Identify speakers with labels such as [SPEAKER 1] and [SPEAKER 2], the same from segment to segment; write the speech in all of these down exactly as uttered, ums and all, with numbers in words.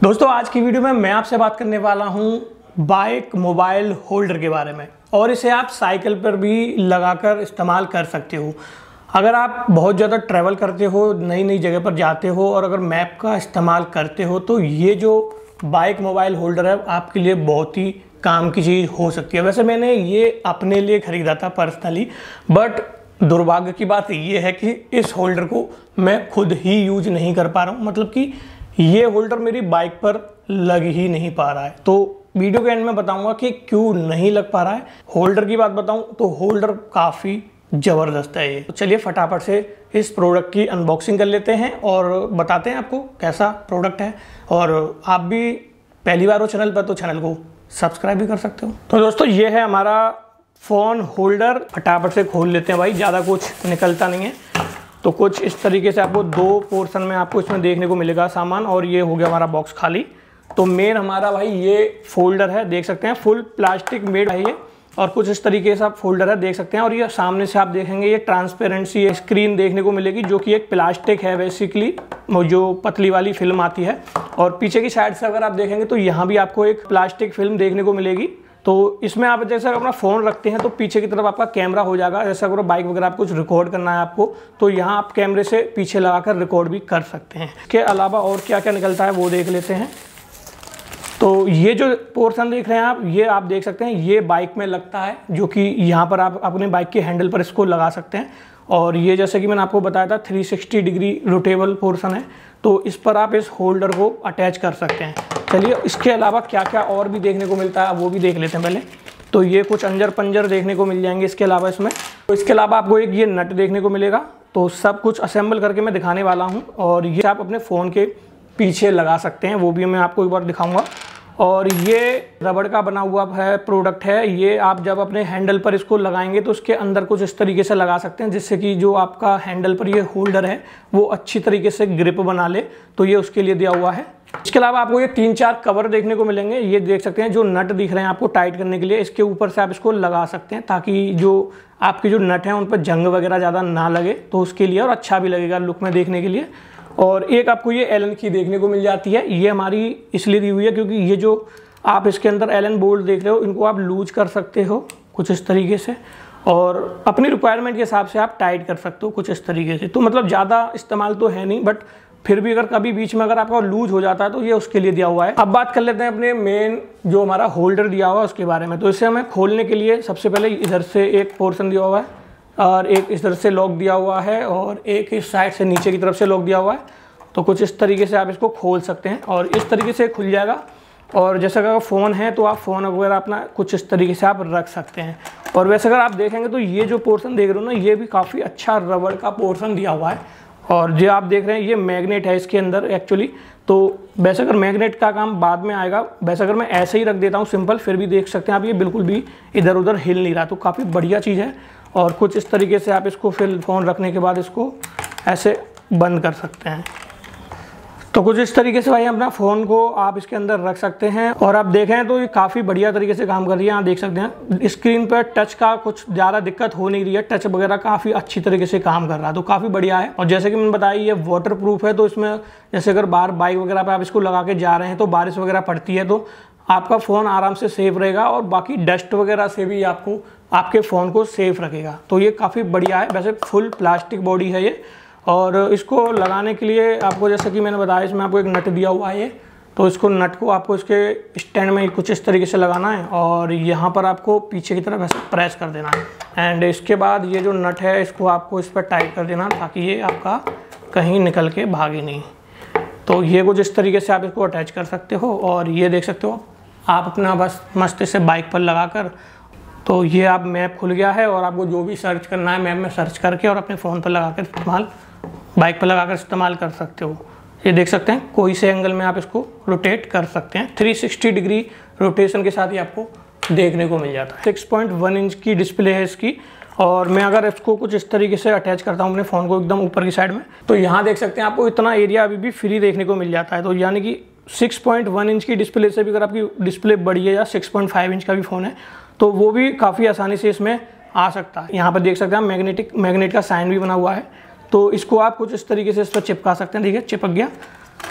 [SPEAKER 1] दोस्तों आज की वीडियो में मैं आपसे बात करने वाला हूं बाइक मोबाइल होल्डर के बारे में, और इसे आप साइकिल पर भी लगाकर इस्तेमाल कर सकते हो। अगर आप बहुत ज़्यादा ट्रैवल करते हो, नई नई जगह पर जाते हो और अगर मैप का इस्तेमाल करते हो तो ये जो बाइक मोबाइल होल्डर है आपके लिए बहुत ही काम की चीज़ हो सकती है। वैसे मैंने ये अपने लिए ख़रीदा था पर्सनली, बट दुर्भाग्य की बात ये है कि इस होल्डर को मैं खुद ही यूज नहीं कर पा रहा हूँ, मतलब कि ये होल्डर मेरी बाइक पर लग ही नहीं पा रहा है। तो वीडियो के एंड में बताऊंगा कि क्यों नहीं लग पा रहा है। होल्डर की बात बताऊं तो होल्डर काफ़ी ज़बरदस्त है ये। तो चलिए फटाफट से इस प्रोडक्ट की अनबॉक्सिंग कर लेते हैं और बताते हैं आपको कैसा प्रोडक्ट है। और आप भी पहली बार हो चैनल पर तो चैनल को सब्सक्राइब भी कर सकते हो। तो दोस्तों ये है हमारा फ़ोन होल्डर। फटाफट से खोल लेते हैं भाई, ज़्यादा कुछ निकलता नहीं है। तो कुछ इस तरीके से आपको दो पोर्शन में आपको इसमें देखने को मिलेगा सामान, और ये हो गया हमारा बॉक्स खाली। तो मेन हमारा भाई ये फोल्डर है, देख सकते हैं फुल प्लास्टिक मेड है ये, और कुछ इस तरीके से आप फोल्डर है देख सकते हैं। और ये सामने से आप देखेंगे ये ट्रांसपेरेंसी स्क्रीन देखने को मिलेगी, जो कि एक प्लास्टिक है बेसिकली, जो पतली वाली फिल्म आती है। और पीछे की साइड से अगर आप देखेंगे तो यहाँ भी आपको एक प्लास्टिक फिल्म देखने को मिलेगी। तो इसमें आप जैसे अपना फ़ोन रखते हैं तो पीछे की तरफ आपका कैमरा हो जाएगा। जैसे अगर बाइक वगैरह आप कुछ रिकॉर्ड करना है आपको, तो यहाँ आप कैमरे से पीछे लगाकर रिकॉर्ड भी कर सकते हैं। इसके अलावा और क्या क्या निकलता है वो देख लेते हैं। तो ये जो पोर्शन देख रहे हैं आप, ये आप देख सकते हैं ये बाइक में लगता है, जो कि यहाँ पर आप अपने बाइक के हैंडल पर इसको लगा सकते हैं। और ये जैसे कि मैंने आपको बताया था three sixty degree rotatable portion है, तो इस पर आप इस होल्डर को अटैच कर सकते हैं। चलिए इसके अलावा क्या क्या और भी देखने को मिलता है वो भी देख लेते हैं पहले। तो ये कुछ अंजर पंजर देखने को मिल जाएंगे इसके अलावा इसमें। तो इसके अलावा आपको एक ये नट देखने को मिलेगा। तो सब कुछ असेंबल करके मैं दिखाने वाला हूँ, और ये आप अपने फ़ोन के पीछे लगा सकते हैं, वो भी मैं आपको एक बार दिखाऊंगा। और ये रबड़ का बना हुआ है प्रोडक्ट है। ये आप जब अपने हैंडल पर इसको लगाएंगे तो उसके अंदर कुछ इस तरीके से लगा सकते हैं, जिससे कि जो आपका हैंडल पर ये होल्डर है वो अच्छी तरीके से ग्रिप बना ले। तो ये उसके लिए दिया हुआ है। इसके अलावा आपको ये तीन चार कवर देखने को मिलेंगे। ये देख सकते हैं जो नट दिख रहे हैं आपको टाइट करने के लिए, इसके ऊपर से आप इसको लगा सकते हैं ताकि जो आपके जो नट हैं उन पर जंग वगैरह ज़्यादा ना लगे, तो उसके लिए, और अच्छा भी लगेगा लुक में देखने के लिए। और एक आपको ये एलन की देखने को मिल जाती है। ये हमारी इसलिए दी हुई है क्योंकि ये जो आप इसके अंदर एलन बोल्ट देख रहे हो, इनको आप लूज कर सकते हो कुछ इस तरीके से, और अपनी रिक्वायरमेंट के हिसाब से आप टाइट कर सकते हो कुछ इस तरीके से। तो मतलब ज़्यादा इस्तेमाल तो है नहीं, बट फिर भी अगर कभी बीच में अगर आपका लूज हो जाता है तो ये उसके लिए दिया हुआ है। अब बात कर लेते हैं अपने मेन जो हमारा होल्डर दिया हुआ है उसके बारे में। तो इसे हमें खोलने के लिए सबसे पहले इधर से एक पोर्शन दिया हुआ है, और एक इस तरफ से लॉक दिया हुआ है, और एक इस साइड से नीचे की तरफ से लॉक दिया हुआ है। तो कुछ इस तरीके से आप इसको खोल सकते हैं और इस तरीके से खुल जाएगा। और जैसे अगर फ़ोन है तो आप फ़ोन वगैरह अपना कुछ इस तरीके से आप रख सकते हैं। और वैसे अगर आप देखेंगे तो ये जो पोर्शन देख रहे हो ना, ये भी काफ़ी अच्छा रबड़ का पोर्शन दिया हुआ है। और जो आप देख रहे हैं ये मैग्नेट है इसके अंदर एक्चुअली। तो वैसे अगर मैग्नेट का काम बाद में आएगा, वैसे अगर मैं ऐसे ही रख देता हूँ सिंपल, फिर भी देख सकते हैं आप ये बिल्कुल भी इधर उधर हिल नहीं रहा। तो काफ़ी बढ़िया चीज़ है। और कुछ इस तरीके से आप इसको फिर फ़ोन रखने के बाद इसको ऐसे बंद कर सकते हैं। तो कुछ इस तरीके से भाई अपना फ़ोन को आप इसके अंदर रख सकते हैं। और आप देखें तो ये काफ़ी बढ़िया तरीके से काम कर रही है। यहाँ देख सकते हैं स्क्रीन पर टच का कुछ ज़्यादा दिक्कत हो नहीं रही है, टच वगैरह काफ़ी अच्छी तरीके से काम कर रहा है। तो काफ़ी बढ़िया है। और जैसे कि मैंने बताया ये वाटर प्रूफ है, तो इसमें जैसे अगर बाहर बाइक वगैरह पर आप इसको लगा के जा रहे हैं तो बारिश वगैरह पड़ती है तो आपका फ़ोन आराम से सेफ रहेगा, और बाकी डस्ट वगैरह से भी आपको आपके फ़ोन को सेफ रखेगा। तो ये काफ़ी बढ़िया है। वैसे फुल प्लास्टिक बॉडी है ये, और इसको लगाने के लिए आपको जैसे कि मैंने बताया इसमें आपको एक नट दिया हुआ है। तो इसको नट को आपको इसके स्टैंड में कुछ इस तरीके से लगाना है, और यहाँ पर आपको पीछे की तरफ ऐसे प्रेस कर देना है। एंड इसके बाद ये जो नट है इसको आपको इस पर टाइट कर देना, ताकि ये आपका कहीं निकल के भागे नहीं। तो ये कुछ इस तरीके से आप इसको अटैच कर सकते हो। और ये देख सकते हो आप अपना बस मस्त से बाइक पर लगा कर, तो ये आप मैप खुल गया है, और आपको जो भी सर्च करना है मैप में सर्च करके और अपने फ़ोन पर लगा कर इस्तेमाल बाइक पर लगाकर इस्तेमाल कर सकते हो। ये देख सकते हैं कोई से एंगल में आप इसको रोटेट कर सकते हैं। थ्री सिक्सटी डिग्री रोटेशन के साथ ही आपको देखने को मिल जाता है। सिक्स पॉइंट वन इंच की डिस्प्ले है इसकी। और मैं अगर इसको कुछ इस तरीके से अटैच करता हूँ अपने फ़ोन को एकदम ऊपर की साइड में, तो यहाँ देख सकते हैं आपको इतना एरिया अभी भी फ्री देखने को मिल जाता है। तो यानी कि सिक्स पॉइंट वन इंच की डिस्प्ले से भी अगर आपकी डिस्प्ले बड़ी है, या सिक्स पॉइंट फाइव इंच का भी फ़ोन है, तो वो भी काफ़ी आसानी से इसमें आ सकता है। यहाँ पर देख सकते हैं मैग्नेटिक मैग्नेट का साइन भी बना हुआ है। तो इसको आप कुछ इस तरीके से इस पर चिपका सकते हैं। देखिए चिपक गया।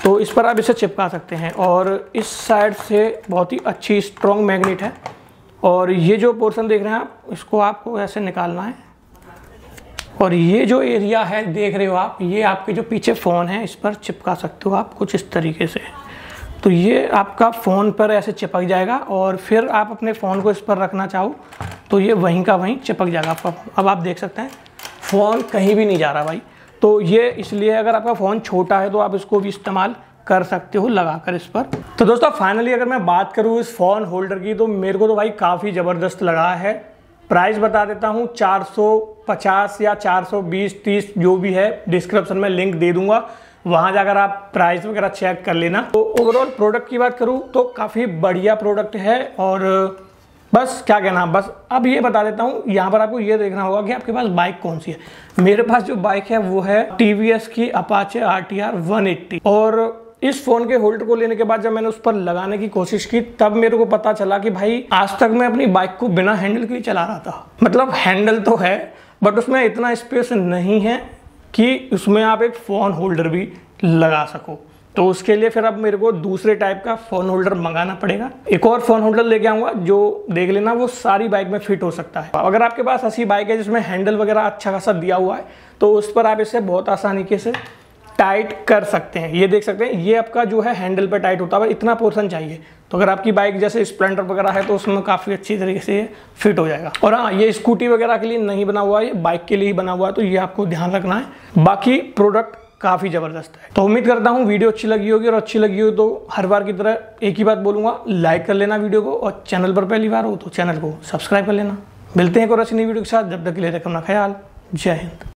[SPEAKER 1] तो इस पर आप इसे चिपका सकते हैं। और इस साइड से बहुत ही अच्छी स्ट्रॉन्ग मैग्नेट है। और ये जो पोर्शन देख रहे हैं आप, इसको आपको ऐसे निकालना है। और ये जो एरिया है देख रहे हो आप, ये आपके जो पीछे फ़ोन है इस पर चिपका सकते हो आप कुछ इस तरीके से। तो ये आपका फ़ोन पर ऐसे चिपक जाएगा और फिर आप अपने फ़ोन को इस पर रखना चाहो तो ये वहीं का वहीं चिपक जाएगा आपका। अब आप देख सकते हैं फ़ोन कहीं भी नहीं जा रहा भाई। तो ये इसलिए अगर आपका फ़ोन छोटा है तो आप इसको भी इस्तेमाल कर सकते हो लगाकर इस पर। तो दोस्तों फाइनली अगर मैं बात करूँ इस फ़ोन होल्डर की, तो मेरे को तो भाई काफ़ी ज़बरदस्त लगा है। प्राइस बता देता हूँ, चार सौ पचास या चार सौ बीस तीस जो भी है, डिस्क्रिप्शन में लिंक दे दूंगा, वहाँ जाकर आप प्राइस वगैरह चेक कर लेना। तो ओवरऑल प्रोडक्ट की बात करूँ तो काफ़ी बढ़िया प्रोडक्ट है। और बस क्या कहना, बस अब ये बता देता हूँ, यहाँ पर आपको ये देखना होगा कि आपके पास बाइक कौन सी है। मेरे पास जो बाइक है वो है टी वी एस की Apache R T R one eighty. और इस फ़ोन के होल्डर को लेने के बाद जब मैंने उस पर लगाने की कोशिश की तब मेरे को पता चला कि भाई आज तक मैं अपनी बाइक को बिना हैंडल के ही चला रहा था। मतलब हैंडल तो है बट उसमें इतना स्पेस नहीं है कि उसमें आप एक फ़ोन होल्डर भी लगा सको। तो उसके लिए फिर अब मेरे को दूसरे टाइप का फ़ोन होल्डर मंगाना पड़ेगा। एक और फ़ोन होल्डर लेके आऊँगा जो देख लेना वो सारी बाइक में फिट हो सकता है। अगर आपके पास ऐसी बाइक है जिसमें हैंडल वगैरह अच्छा खासा दिया हुआ है तो उस पर आप इसे बहुत आसानी से टाइट कर सकते हैं। ये देख सकते हैं, ये आपका जो है हैंडल पे टाइट होता है, इतना पोर्शन चाहिए। तो अगर आपकी बाइक जैसे स्प्लेंडर वगैरह है तो उसमें काफ़ी अच्छी तरीके से फिट हो जाएगा। और हाँ, ये स्कूटी वगैरह के लिए नहीं बना हुआ है, ये बाइक के लिए ही बना हुआ है, तो ये आपको ध्यान रखना है। बाकी प्रोडक्ट काफ़ी ज़बरदस्त है। तो उम्मीद करता हूँ वीडियो अच्छी लगी होगी, और अच्छी लगी हो तो हर बार की तरह एक ही बात बोलूँगा, लाइक कर लेना वीडियो को, और चैनल पर पहली बार हो तो चैनल को सब्सक्राइब कर लेना। मिलते हैं एक और अच्छी नई वीडियो के साथ, जब तक के लिए रखना ख्याल। जय हिंद।